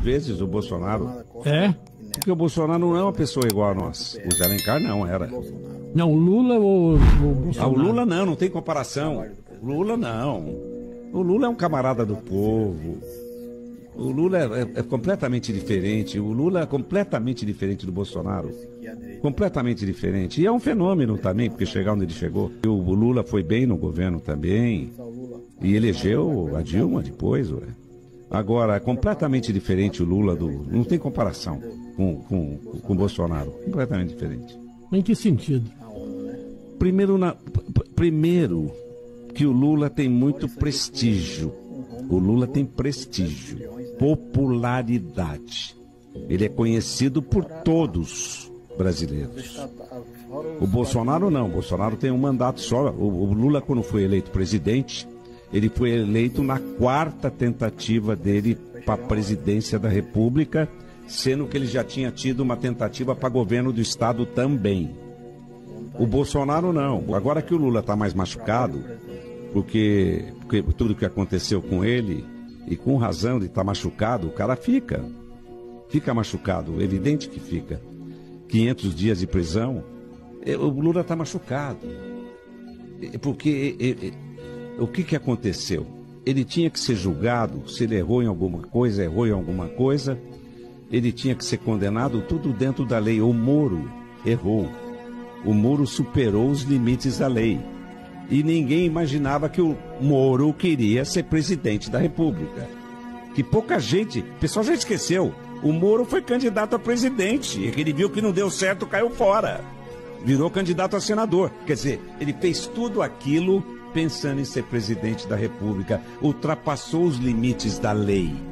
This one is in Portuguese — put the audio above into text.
vezes o Bolsonaro. É? Porque o Bolsonaro não é uma pessoa igual a nós. O Zé Alencar não era. Não, o Lula ou o Bolsonaro? O Lula não tem comparação. O Lula não. O Lula é um camarada do povo. O Lula é completamente diferente. O Lula é completamente diferente do Bolsonaro. Completamente diferente. E é um fenômeno também, porque chegar onde ele chegou. O Lula foi bem no governo também. E elegeu a Dilma depois, ué. Agora, é completamente diferente o Lula do... Não tem comparação com o Bolsonaro. Completamente diferente. Em que sentido? Primeiro, que o Lula tem muito prestígio. O Lula tem prestígio, popularidade. Ele é conhecido por todos brasileiros. O Bolsonaro não. O Bolsonaro tem um mandato só. O Lula, quando foi eleito presidente, ele foi eleito na 4ª tentativa dele para a presidência da República, sendo que ele já tinha tido uma tentativa para governo do Estado também. O Bolsonaro não. Agora que o Lula está mais machucado, porque tudo que aconteceu com ele, e com razão de estar machucado, o cara fica machucado, evidente que fica. 500 dias de prisão, o Lula está machucado. Porque o que aconteceu? Ele tinha que ser julgado, se ele errou em alguma coisa, ele tinha que ser condenado, tudo dentro da lei. O Moro errou. O Moro superou os limites da lei. E ninguém imaginava que o Moro queria ser presidente da República. Que pouca gente... O pessoal já esqueceu. O Moro foi candidato a presidente. E ele viu que não deu certo, caiu fora. Virou candidato a senador. Quer dizer, ele fez tudo aquilo pensando em ser presidente da República. Ultrapassou os limites da lei.